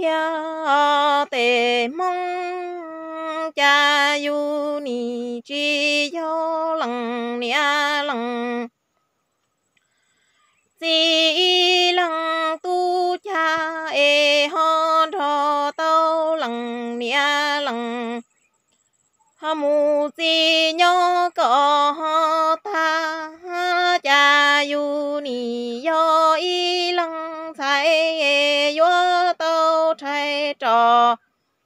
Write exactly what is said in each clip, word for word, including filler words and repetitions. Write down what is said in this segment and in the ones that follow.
theo tề mong cha yu ni chi yo lăng nia lăng chỉ lăng tu cha e hon thọ tâu lăng nia lăng ha mu chi nhớ có ta cha yu ni yo y lăng sai e yo tâu trai trò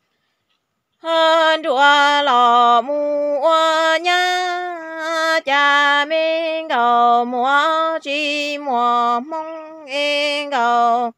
hơn đùa lò mua nhá cha mình cầu mua chi mua mong em cầu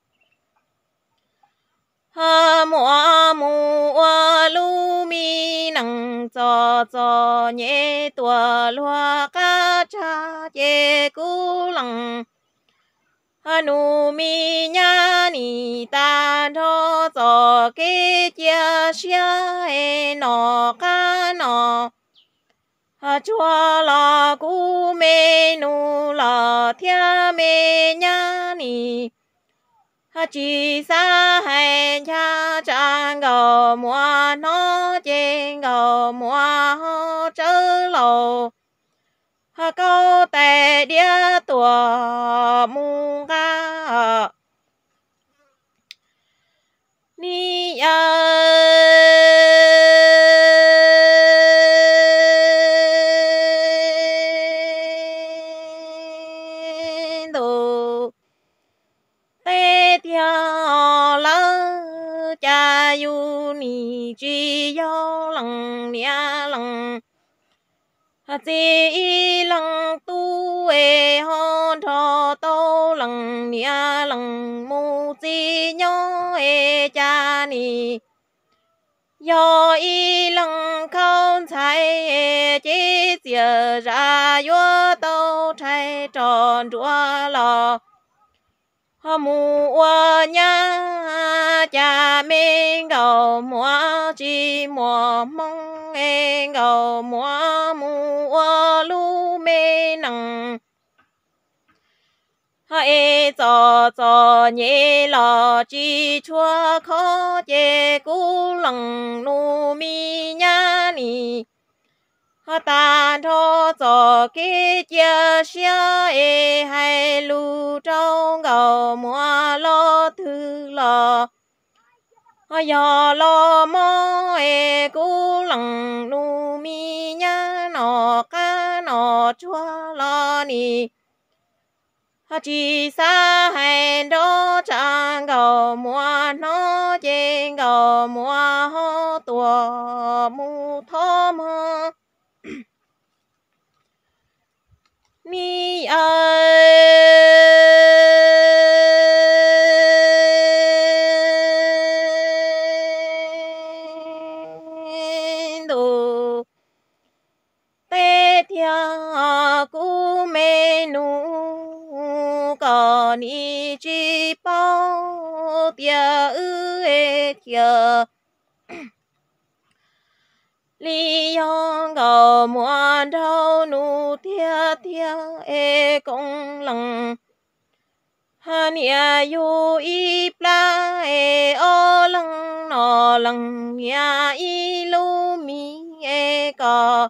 ha mua mua lu mi nằng cho cho nhẹ tua lúa cá cha chê cú lằng ha nu mi nhá ni ta thô cho cái chia chia e nọ cá nọ ha chua lò cú mê nu lò thia mê nhá ni ha chỉ sa hay cha trang gầu mua nó trên gầu mua hô chớ lầu ha câu tè đĩa tua mu ga ni ơi đồ tê theo lỡ cha yu ni chi yo lăng nia lăng ha chi lăng tu e hon thọ tô lăng nia lăng mu chi nhớ e cha ni yo y lăng không sai e chi chia ra yo tô trai tròn đua lò ha mua nhá cha mình cầu mua chi mua mong em cầu mua mua lu mê nằng ha e cho cho nhẹ lò chi chua khó chê cú lằng nu mi nhá ni ha ta thô cho cái chia sẻ e hai lu trong gầu mua lo thư lo ha yo lo mo e cú lằng nu mi nhá nọ cá nọ chua lo ni ha chỉ sa hay đó trang gầu mua nó trên gầu mua ho tua mu thom ho mi ơi đồ tê theo cú mê nu có ni chi bao tia ư e tia lý yong cầu muôn đâu nu tia tia e công lăng ha nia yu y pla e o lăng nọ lăng nia y lu mi e có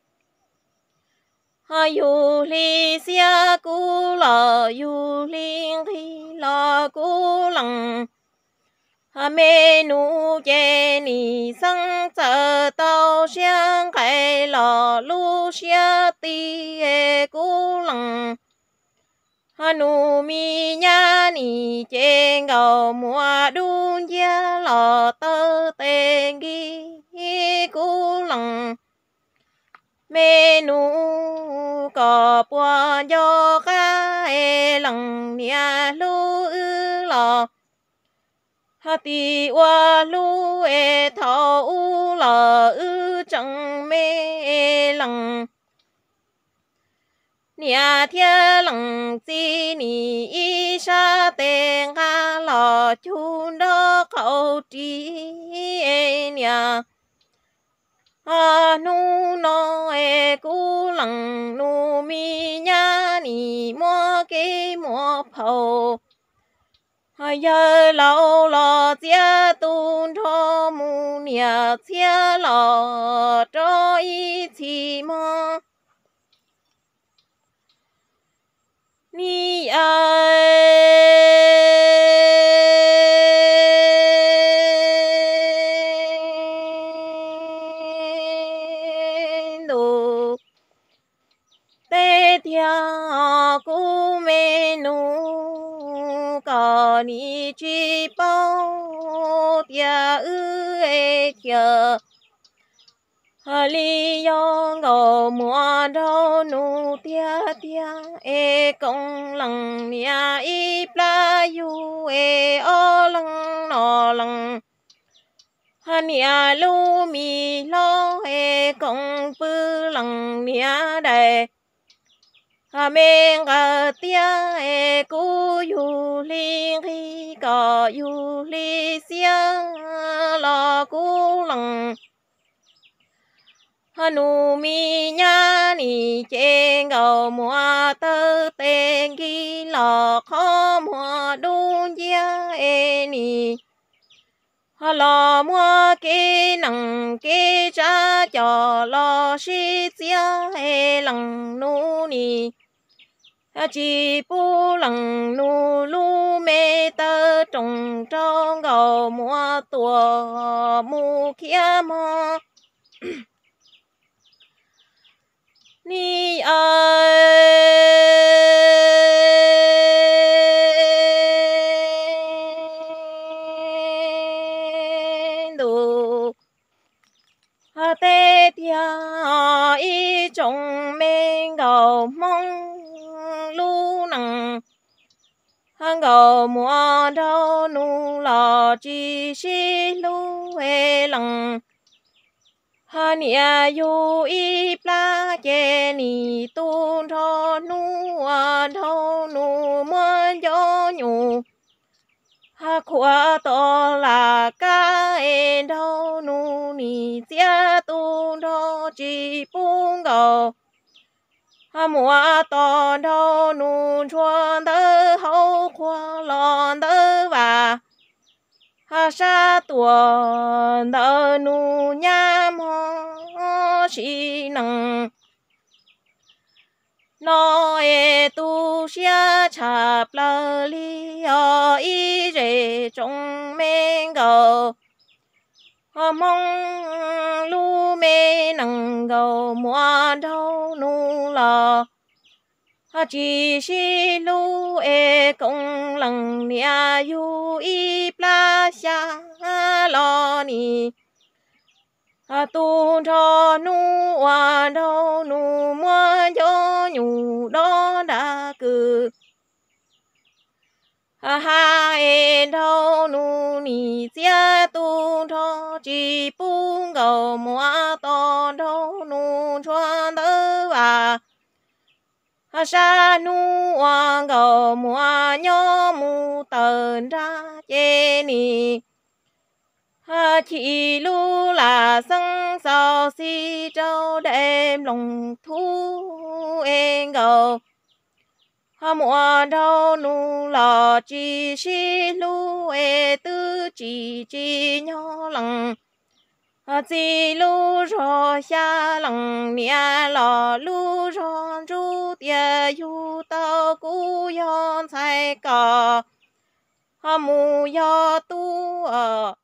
ha yu li xia cu lò yu linh khi lò cu lăng ha mê nu chê ni sang chờ tao xiang khai lò lu xia ti e cu lăng ha nu mi nha ni chê ngầu mua đun gia lò tơ tên gi cu lăng mê nu có bùa do cá e lăng nia lu ư lò ha ti wa lu e thọ u lò ư chẳng mê e lăng nia thia lăng chi ni y sa tên ga lò chun đó khẩu trí e nia ha nu no e cu lăng nu mi nha ni mua cái mua phầu giờ lâu lo chia tôn cho mu nhà chia lo cho ý chỉ mà ni ai đồ tê thia cú mê nu có ni chi bao tia ư ê thia li yo ngô mua đâu nu tia tia ê công lăng nia y pla yu ê o lăng nọ lăng nia lu mi lo ê công pư lăng nia đại à men à tia e cu yu li khi có yu li xia lo cu lăng nu mi nha ni chen gầu mua tơ tên ghi lo khó mua đun gia e ni lo mua cái nằng cái cha cho lo shi xia e lăng nu ni chỉ bu lăng nu lu mê tơ trồng trong gầu mua tua mu kia mò ni ai đồ tê tia y trồng men gầu mong lu nằng gầu mua đâu nu lo chi si lu e lằng ha nia yu y pla ke ni tu tho nu a thâu nu mơ gió nhu ha khua to là ca e đâu nu ni tia tu tho chi pung gầu ha mua to đâu nu chuan tơ hậu khoa lon tơ và ha sa tuần tơ nu nham ho chi năng nó e tu xia chạp lơ li o y rể trong men gầu mong lu mê năng gầu mua đâu nu lò chỉ si lu e công lăng nia yu y pla xa lo ni tu cho nu wa đâu nu mua cho nhu đó đã cử ha e đâu nu ni xia tu cho chỉ bung gầu mua to đâu nu chuan tơ và sa nu wa gầu mua nhớ mu tần ra chê ni ha chỉ lu là sân sao si châu đêm lòng thu em gầu ha mua đâu nu là chỉ si lu e tư chỉ chỉ nhỏ lằng ha chỉ lu rồi xa lằng nia lò lu rồi ru tia yu tao cú yon sai cò ha mu yo tu ở